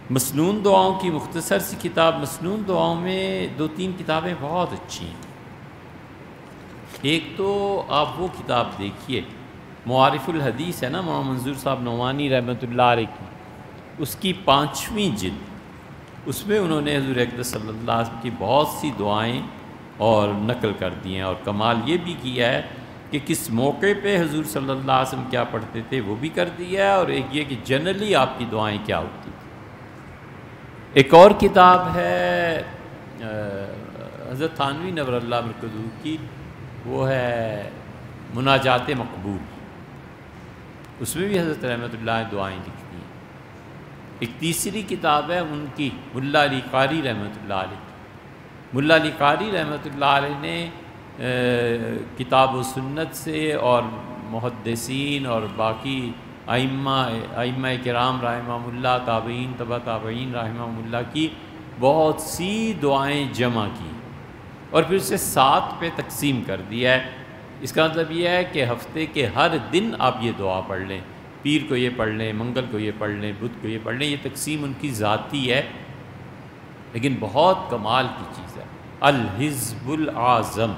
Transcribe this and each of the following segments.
مسنون دعاؤں کی مختصر سی کتاب، مسنون دعاؤں میں 2-3 کتابیں بہت اچھی ہیں۔ ایک تو آپ وہ کتاب دیکھیے، معارف الحدیث ہے نا، مولانا منظور صاحب نعمانی رحمۃ اللہ علیہ کی، اس کی 5ویں جلد، اس میں انہوں نے حضور اقدس صلی اللہ علیہ وسلم کی بہت سی دعائیں اور نقل کر دی ہیں، اور کمال یہ بھی کیا ہے کہ کس موقع پہ حضور صلی اللہ علیہ وسلم کیا پڑھتے تھے وہ بھی کر دیا ہے، اور ایک یہ کہ جنرلی آپ کی دعائیں کیا ہوتی تھیں۔ ایک اور کتاب ہے حضرت تھانوی نور اللہ مرکزہ کی، وہ ہے مناجات مقبول، اس میں بھی حضرت رحمۃ اللہ دعائیں لکھتی ہیں۔ ایک تیسری کتاب ہے ان کی، ملا علی قاری رحمۃ اللہ علیہ کی۔ ملا علی قاری رحمۃ اللہ علیہ نے کتاب و سنت سے اور محدثین اور باقی ائمہ کرام رحمہم اللہ، تابعین تبع تابعین رحمہم اللہ کی بہت سی دعائیں جمع کی، اور پھر اسے 7 پہ تقسیم کر دیا ہے۔ اس کا مطلب یہ ہے کہ ہفتے کے ہر دن آپ یہ دعا پڑھ لیں، پیر کو یہ پڑھ لیں، منگل کو یہ پڑھ لیں، بدھ کو یہ پڑھ لیں۔ یہ تقسیم ان کی ذاتی ہے، لیکن بہت کمال کی چیز ہے۔ الحزب الاعظم،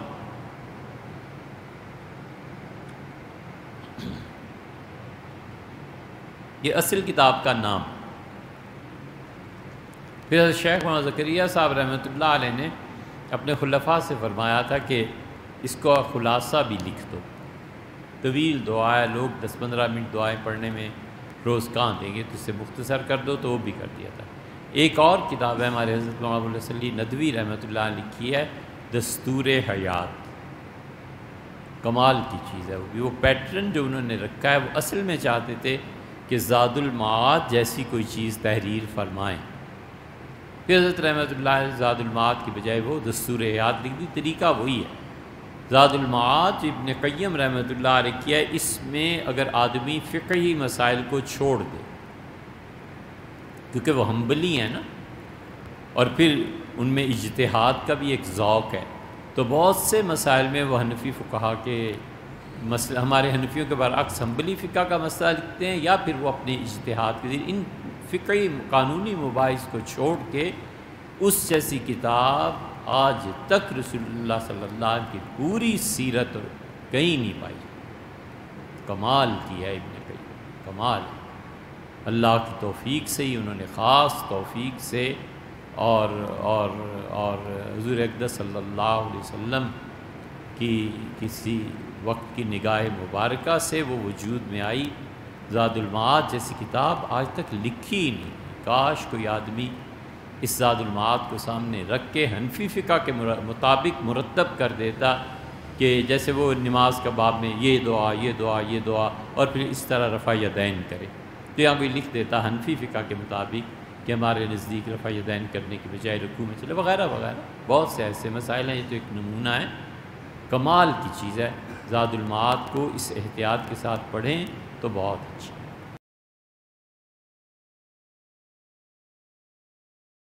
یہ اصل کتاب کا نام۔ پھر حضرت شیخ مولانا زکریا صاحب رحمۃ اللہ علیہ نے اپنے خلفاء سے فرمایا تھا کہ اس کو خلاصہ بھی لکھ دو، طویل دعا ہے، لوگ 10-15 منٹ دعائیں پڑھنے میں روز کہاں دیں گے، تو اسے مختصر کر دو، تو وہ بھی کر دیا تھا۔ ایک اور کتاب ہے ہمارے حضرت مولانا ابو الحسن ندوی رحمۃ اللہ علیہ لکھی ہے، دستور حیات، کمال کی چیز ہے وہ بھی۔ وہ پیٹرن جو انہوں نے رکھا ہے، وہ اصل میں چاہتے تھے کہ زاد المعاد جیسی کوئی چیز تحریر فرمائیں، پھر حضرت رحمۃ اللہ علیہ زاد المعاد کی بجائے وہ دستور حیات لکھ دی۔ طریقہ وہی ہے۔ زاد المعاد جو ابن قیم رحمۃ اللہ علیہ کیا ہے، اس میں اگر آدمی فقہی مسائل کو چھوڑ دے، کیونکہ وہ حنبلی ہیں نا، اور پھر ان میں اجتہاد کا بھی ایک ذوق ہے، تو بہت سے مسائل میں وہ حنفی فقہا کے مسئلہ، ہمارے حنفیوں کے برعکس حنبلی فقہ کا مسئلہ لکھتے ہیں، یا پھر وہ اپنے اجتہاد کے ذریعے ان فقہی قانونی مباحث کو چھوڑ کے اس جیسی کتاب آج تک رسول اللہ صلی اللہ علیہ وسلم کی پوری سیرت کہیں نہیں پائی۔ کمال کی ہے ابن قیم، کمال ہے۔ اللہ کی توفیق سے ہی انہوں نے، خاص توفیق سے، اور حضور اقدس صلی اللہ علیہ وسلم کی کسی وقت کی نگاہ مبارکہ سے وہ وجود میں آئی۔ زاد المعاد جیسی کتاب آج تک لکھی ہی نہیں۔ کاش کوئی آدمی اس زاد المعاد کو سامنے رکھ کے حنفی فقہ کے مطابق مرتب کر دیتا، کہ جیسے وہ نماز کا باب میں یہ دعا یہ دعا یہ دعا، اور پھر اس طرح رفع یدین کرے، تو یہاں کوئی لکھ دیتا حنفی فقہ کے مطابق کہ ہمارے نزدیک رفع یدین کرنے کی بجائے رکوع میں چلے، وغیرہ وغیرہ۔ بہت سے ایسے مسائل ہیں، یہ تو ایک نمونہ ہے۔ کمال کی چیز ہے۔ زاد المعاد کو اس احتیاط کے ساتھ پڑھیں تو بہت اچھی۔